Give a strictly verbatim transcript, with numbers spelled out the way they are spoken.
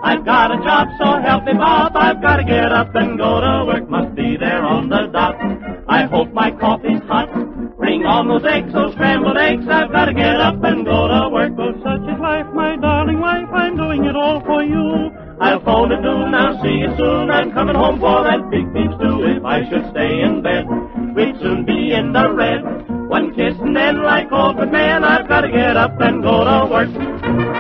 I've got a job, so help me Bob. I've got to get up and go to work. Must be there on the dot. I hope my coffee's hot. Bring on those eggs, those scrambled eggs. I've got to get up and go to work. But such is life, my darling wife. I'm doing it all for you. I'll phone at noon, I'll see you soon. I'm coming home for that big beef stew. If I should stay in bed, we'd soon be in the red. One kiss and then, like old good man, I've got to get up and go to work.